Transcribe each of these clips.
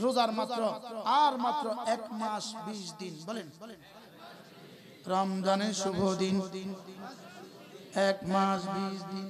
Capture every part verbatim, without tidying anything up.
রোজার মাত্র আর মাত্র এক মাস বিশ দিন। বলেন রমজানের শুভ দিন, এক মাস বিশ দিন,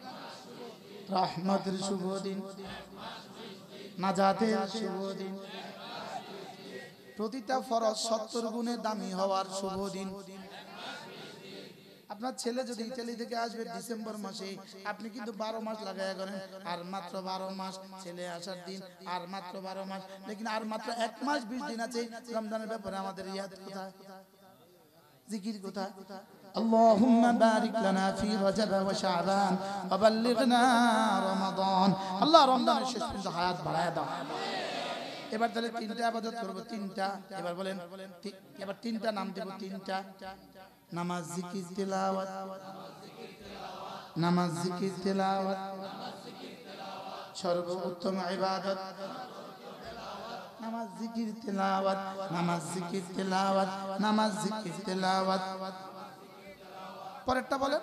রহমতের শুভ দিন, নাজাতের শুভ দিন, প্রতিটা ফরজ সত্তর গুণে দামি হওয়ার শুভ দিন। আপনার ছেলে যদি ইতালি থেকে আসবে ডিসেম্বর মাসে, আপনি কিন্তু বারো মাস লাগাইয়া করেন, আর মাত্র বারো মাস ছেলে আসার দিন, আর মাত্র বারো মাস, লেকিন আর মাত্র এক মাস বিশ দিন আছে রমজানের ব্যাপারে। আমাদের ইয়াদ কোথায়, জিকির কোথায়? আল্লাহুম্মা বারিক লানা ফি রজব ওয়া শাবান ওয়া বাল্লিগনা রমাদান। আল্লাহ রমজানের শেষ পর্যন্ত হায়াত বাড়ায় দাও। এবার তাহলে তিনটা ইবাদত করব, তিনটা। এবার বলেন, এবার তিনটা নাম দেব, তিনটা নামাজ, জিকির, তিলাওয়াত। নামাজ, জিকির, তিলাওয়াত সর্বোত্তম ইবাদত। নামাজ, জিকির, তিলাওয়াত, নামাজ, জিকির, তিলাওয়াত, নামাজ, জিকির, তিলাওয়াত। পরেরটা বলে,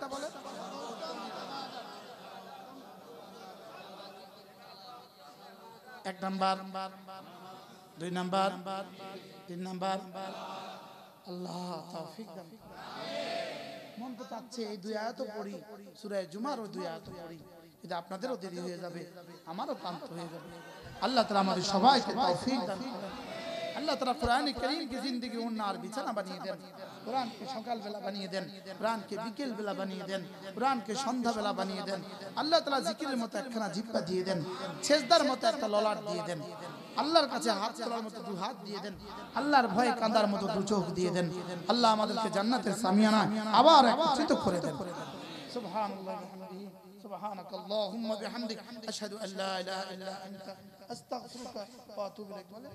এক নাম্বার, দুই নাম্বার, তিন নাম্বার। আল্লাহ তৌফিক দান। মন তো চাচ্ছে এই দুই আয়াত পড়ি, সূরা জুমারও দুই আয়াত পড়ি, কিন্তু আপনাদেরও দেরি হয়ে যাবে, আমারও ক্লান্ত হয়ে যাবে। আল্লাহ তাআলা আমাদের সবাইকে তৌফিক দান করেন। আল্লাহ তাআলা কোরআনে কারীমকে জিন্দেগি উন্নার বিছানা বানিয়ে দেন, কোরআনকে সকাল বেলা বানিয়ে দেন, কোরআনকে বিকেল বেলা বানিয়ে দেন, কোরআনকে সন্ধ্যা বেলা বানিয়ে দেন। আল্লাহ তাআলা জিকিরের মতো একখানা জিহ্বা দিয়ে দেন, সেজদার মতো একটা ললাট দিয়ে দেন, আল্লাহর কাছে হাত তোলার মতো দু হাত দিয়ে দেন, আল্লাহর ভয়ে কাঁদার মতো দু চোখ দিয়ে দেন। আল্লাহ আমাদেরকে জান্নাতের সামিয়ানা আবার একত্রিত করে দেন। সুবহানাল্লাহি ওয়া বিহামদিহি, সুবহানাকাল্লাহুম্মা বিহামদিক, আশহাদু আল লা ইলাহা ইল্লা আনতা, আস্তাগফিরুকা ওয়া আতুবু ইলাইক। বলে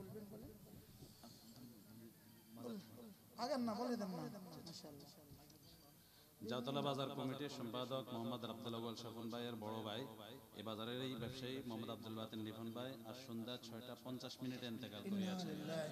আগের না বলে দেন না। মাশাআল্লাহ। জাওতলা বাজার কমিটির সম্পাদক মোহাম্মদ আব্দুল আউয়াল স্বপন ভাইয়ের বড় ভাই, এই বাজারের এই ব্যবসায়ী মোহাম্মদ আব্দুল বাতিন রিফন ভাই আজ সন্ধ্যা ছয়টা পঞ্চাশ মিনিটে ইন্তেকাল করিয়াছে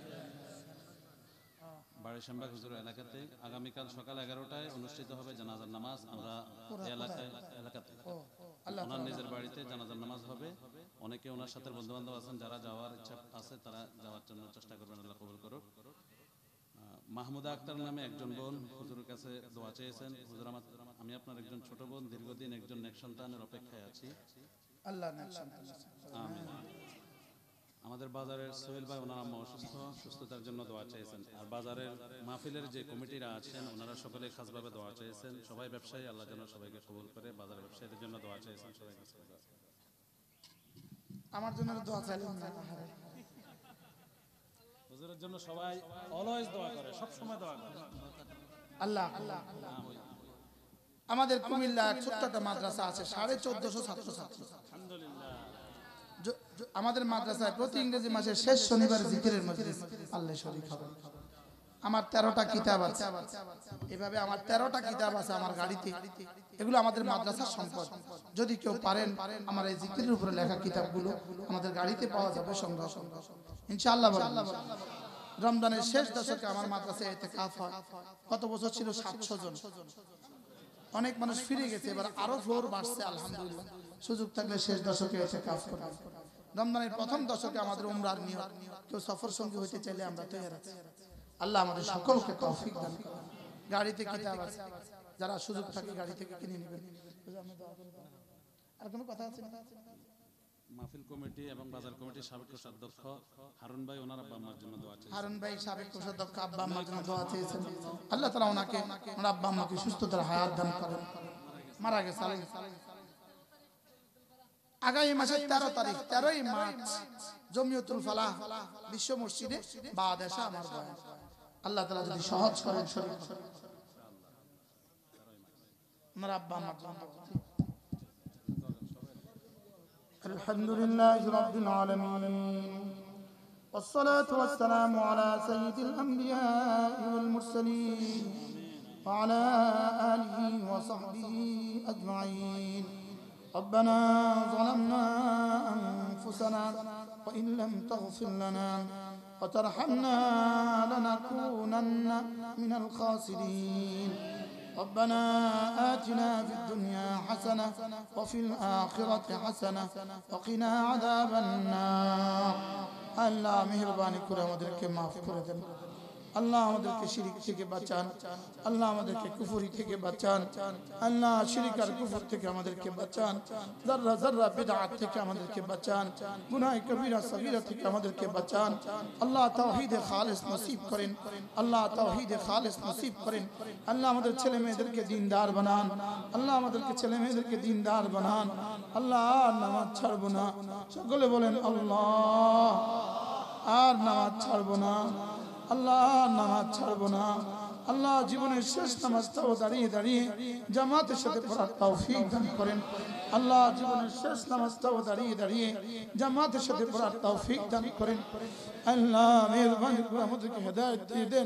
বাড়িশাম্বা হুজুর এলাকাতে। আগামীকাল সকাল এগারোটায় অনুষ্ঠিত হবে জানাজার নামাজ। আমরা এলাকায় এলাকাতে ওনার নিজের বাড়িতে জানাজার নামাজ হবে। অনেকে ওনার সাথে বন্ধু বান্ধব আছেন, যারা যাওয়ার ইচ্ছা আছে তারা যাওয়ার জন্য চেষ্টা করবেন। আল্লাহ কবুল করুক। মাহমুদা আক্তার নামে একজন বোন হুজুরের কাছে দোয়া চেয়েছেন। হুজুর, আমি আপনার একজন ছোট বোন, দীর্ঘদিন একজন নেক সন্তানের অপেক্ষায় আছি। আল্লাহ নেক সন্তান। আমিন। আমাদের বাজারের সোহেল ভাই, ওনার আম্মা অসুস্থ, সুস্থতার জন্য দোয়া চেয়েছেন। আর বাজারের মাহফিলের যে কমিটিরা আছেন ওনারা সকলে খাসভাবে দোয়া চেয়েছেন। সবাই ব্যবসায়ী, আল্লাহ যেন সবাইকে কবুল করে। বাজারের ব্যবসায়ীদের জন্য দোয়া চেয়েছেন সবাই। আমার জন্য দোয়া চাইলেন না। হুজুরের জন্য সবাই অলওয়েজ দোয়া করে, সব সময় দোয়া করে। আল্লাহ আল্লাহ। আমাদের কুমিল্লা ছোট্ট একটা মাদ্রাসা আছে, সাড়ে চোদ্দশো ছাত্রছাত্রী। আলহামদুলিল্লাহ। আমাদের মাদ্রাসায় প্রতি ইংরেজি মাসের শেষ শনিবার জিকিরের মজলিস। আল্লাহ শরীক হবে। আমার তেরোটা কিতাব আছে, এভাবে আমার তেরোটা কিতাব আছে আমার গাড়িতে। এগুলো আমাদের মাদ্রাসার সম্পদ। যদি কেউ পারেন আমার এই জিকিরের উপরে লেখা কিতাবগুলো আমাদের গাড়িতে পাওয়া যাবে সংগ্রহ সংগ্রহ ইনশাআল্লাহ। রমজানের শেষ দশকে আমার মাদ্রাসায় ইতিকাফ হয়। কত বছর ছিল? সাতশো জন। অনেক মানুষ ফিরে গেছে, এবার আরো ফ্লোর বাড়ছে আলহামদুলিল্লাহ। সুযোগ থাকলে শেষ দশকে ইতিকাফ করবেন। রমজানের প্রথম দশকে আমাদের উমরার নিয়ত, কেউ সফর সঙ্গী হইতে চাইলে আমরা তৈরি আছি। আল্লাহ আমাদের সকলকে তৌফিক দান করেন। গাড়িতে কিতাব আছে, যারা সুযোগ থাকে গাড়ি থেকে কিনে নেবেন। আর কোনো কথা আছে না? মাহফিল কমিটি এবং বাজার কমিটির সাবেক কোষাধ্যক্ষ হারুন ভাই, ওনার আব্বা আম্মার জন্য দোয়া চেয়েছেন। হারুন ভাই সাবেক কোষাধ্যক্ষ, আব্বা আম্মার জন্য দোয়া চেয়েছেন। আল্লাহ তাআলা ওনাকে, ওনার আব্বা আম্মাকে সুস্থতার হায়াত দান করেন। মারা গেছে আগামী মাসের তেরো তারিখ, তেরোই মার্চ জমিয়তুল ফালাহ বিশ্ব মসজিদে বাদেশা আমার বয়ান। আল্লাহ তাআলা যদি সহজ করেন শরীর আমার আব্বা আম্মার জন্য। আলহামদুলিল্লাহি রাব্বিল আলামিন, والصلاة والسلام على سيد الأنبياء والمرسلين وعلى آله وصحبه أجمعين. ربنا ظلمنا أنفسنا وإن لم تغفر لنا وترحمنا لنكونن من الخاسرين. ربنا آتنا في الدنيا حسنة وفي الآخرة حسنة وقنا عذاب النار আল্লাহ মেহেরবানি করে আমাদেরকে মাফ করে দেন আল্লাহ আমাদেরকে শিরক থেকে বাঁচান আল্লাহ আমাদেরকে কুফরি থেকে বাঁচান আল্লাহ শিরক আর কুফর থেকে আমাদেরকে বাঁচান যাররা যাররা বিদআত থেকে আমাদেরকে বাঁচান গুনাহ কবিরা সগীরা থেকে আমাদেরকে বাঁচান আল্লাহ তাওহীদে খালিস নসিব করেন আল্লাহ তাওহীদে খালিস নসিব করেন আল্লাহ আমাদের ছেলে মেয়েদেরকে দ্বীনদার বানান আল্লাহ আমাদেরকে ছেলে মেয়েদেরকে দ্বীনদার বানান আল্লাহ নামাজ ছাড়ব না সকলে বলেন আল্লাহ আর নামাজ ছাড়ব না আল্লাহ নামাজ ছাড়ব না আল্লাহ জীবনের শেষ নামাজটাও দাঁড়িয়ে দাঁড়িয়ে জামাতের সাথে পড়ার তৌফিক দান করেন আল্লাহ জীবনের শেষ নামাজটাও দাঁড়িয়ে দাঁড়িয়ে জামাতের সাথে পড়ার তৌফিক দান করেন আল্লাহ মেহেরবানি করে আমাদেরকে হেদায়েত দিয়ে দেন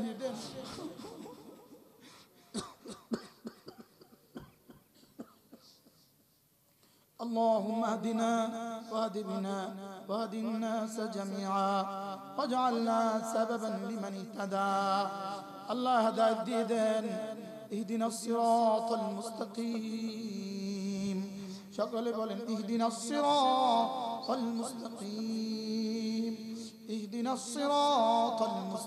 اللهم اهدنا واهد بنا واهد الناس جميعا واجعلنا سببا لمن اهتدى الله هداية ديدن اهدنا الصراط المستقيم شكرا بولن اهدنا الصراط المستقيم اهدنا الصراط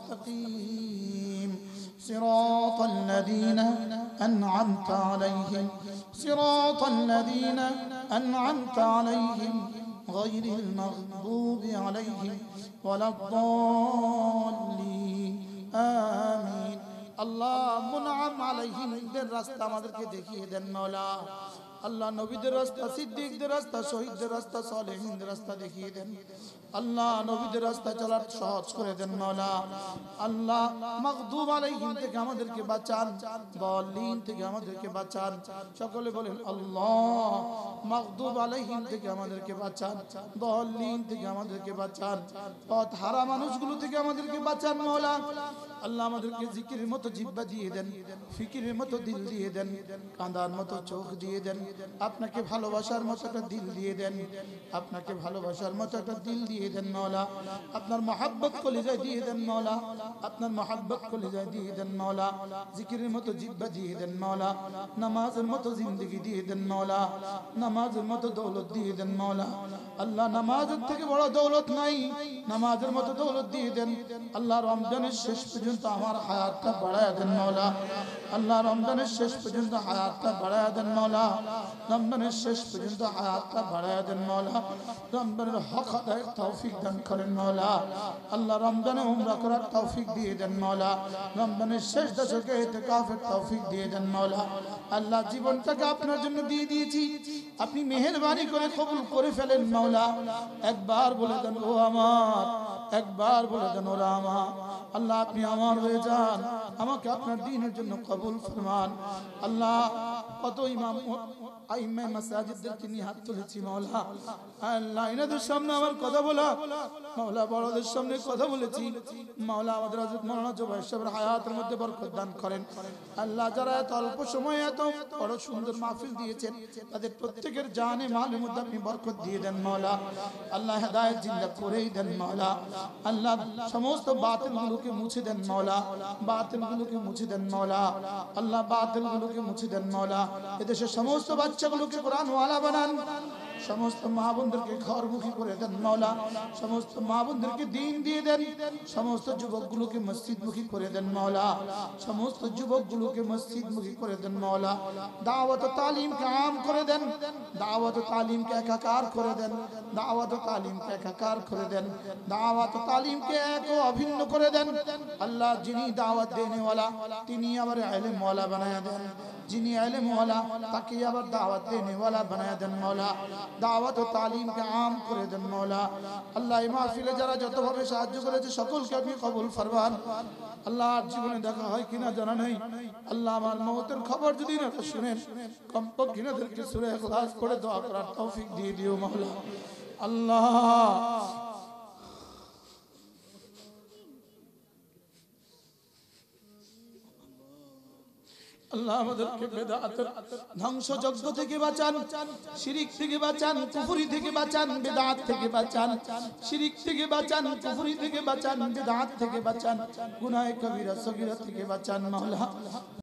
المستقيم صراط الذين أنعمت عليهم صراط الذين أنعمت عليهم غير المغضوب عليهم ولا الضالين آمين الله منعم عليهم দের রাস্তা আমাদেরকে দেখিয়ে দেন মাওলা আল্লাহ নবীদের রাস্তা সিদ্দিকদের রাস্তা শহীদদের রাস্তা সালেহিনদের রাস্তা দেখিয়ে দেন আল্লাহ নবীদের রাস্তা চলার সহজ করে দেন মাওলা আল্লাহ মাগদুব আলাইহিম থেকে আমাদেরকে বাঁচান দাল্লিন থেকে আমাদেরকে বাঁচান সকলে বলেন আল্লাহ মাগদুব আলাইহিম থেকে আমাদেরকে বাঁচান দাল্লিন থেকে আমাদেরকে বাঁচান পথ হারা মানুষগুলো থেকে আমাদেরকে বাঁচান মাওলা আল্লাহ আমাদেরকে জিকিরের মতো জিহ্বা দিয়ে দেন ফিকিরের মতো দিল দিয়ে দেন কাঁদার মতো চোখ দিয়ে দেন আপনাকে ভালোবাসার মতো একটা দিল দিয়ে দেন আপনাকে ভালোবাসার মতো একটা দিল দিয়ে দেন মাওলা আপনার মহব্বত কলিজায় দিয়ে দেন মাওলা আপনার মহব্বত কলিজায় দিয়ে দেন মাওলা জিকিরের মতো জিহ্বা দিয়ে দেন মাওলা নামাজের মতো জিন্দেগি দিয়ে দেন মাওলা নামাজের মতো দৌলত দিয়ে দেন মাওলা আল্লাহ নামাজের থেকে বড় দৌলত নাই নামাজের মতো দৌলত দিয়ে দেন আল্লাহ রমজানের শেষ পর্যন্ত আমার হায়াতটা বাড়ায় দেন মাওলা আল্লাহ রমজানের শেষ পর্যন্ত হায়াতটা বাড়ায় দেন মাওলা রমজানের শেষ পর্যন্ত হায়াতটা বাড়ায় দেন মাওলা রমজানের হক আদায়ের তৌফিক দান করেন মাওলা আল্লাহ রমজানে উমরা করার তৌফিক দিয়ে দেন মাওলা রমজানের শেষ দশকে ইতিকাফের তৌফিক দিয়ে দেন মাওলা আল্লাহ জীবনটাকে আপনার জন্য দিয়ে দিয়েছি আপনি মেহেরবানি করে কবুল করে ফেলেন মাওলা একবার বলে দেন ও আমার একবার বলে দেন ওরা আমার আল্লাহ আপনি আমার হয়ে যান আমাকে আপনার দ্বীনের জন্য কবুল ফরমান আল্লাহ কত ইমাম আইম্মে মাসাজিদদেরকে নিয়ে হাত তুলেছি মাওলা আল্লাহ এনাদের সামনে আমার কথা বলা মাওলা বড়দের সামনে কথা বলেছি মাওলা আমাদের হযরত মাওলানা জুবাইর সাহেবের হায়াতের মধ্যে বরকত দান করেন আল্লাহ যারা এত অল্প সময়ে এত বড় সুন্দর মাহফিল দিয়েছেন তাদের প্রত্যেকের জানে মালের মধ্যে আপনি বরকত দিয়ে দেন মাওলা আল্লাহ হেদায়েত জিন্দা করেই দেন মাওলা আল্লাহ সমস্ত বাতিলগুলোকে মুছে দেন মাওলা বাতিলগুলোকে মুছে দেন মাওলা আল্লাহ বাতিলগুলোকে মুছে দেন মাওলা এদেশের সমস্ত বাচ্চাগুলোকে কোরআন ওয়ালা বানান সমস্ত মা বোনদেরকে ঘরমুখী করে দেন মাওলা সমস্ত মা বোনদেরকে দ্বীন দিয়ে দেন সমস্ত যুবকগুলোকে মসজিদমুখী করে দেন মাওলা সমস্ত যুবকগুলোকে মসজিদমুখী করে দেন মাওলা দাওয়াত ও তালিমকে আম করে দেন দাওয়াত ও তালিমকে একাকার করে দেন দাওয়াত ও তালিমকে একাকার করে দেন দাওয়াত ও তালিমকে এক ও অভিন্ন করে দেন আল্লাহ যিনি দাওয়াত দেনে ওয়ালা তিনি আবার ইলম ওয়ালা বানায়া দেন যিনি ইলম ওয়ালা তাকে আবার দাওয়াত দেনে ওয়ালা বানায়া দেন মাওলা দাওয়াত ও তালিমকে আম করে দেন মাওলা আল্লাহ এই মাহফিলে যারা যতভাবে সাহায্য করেছে সকলকে আপনি কবুল ফরমান আল্লাহ জীবনে দেখা হয় কিনা জানা নেই আল্লাহ আমার মওতের খবর যদি না শুনেন কমপক্ষে এনাদেরকে সূরা ইখলাস পড়ে দোয়া করার তৌফিক দিয়ে দিও মাওলা আল্লাহ আল্লাহ আমাদেরকে বিদআতের ধ্বংসযজ্ঞ থেকে বাঁচান শিরক থেকে বাঁচান কুফরি থেকে বাঁচান বিদআত থেকে বাঁচান শিরক থেকে বাঁচান কুফরি থেকে বাঁচান বিদআত থেকে বাঁচান গুনাহ কবিরা সগীরা থেকে বাঁচান মাওলা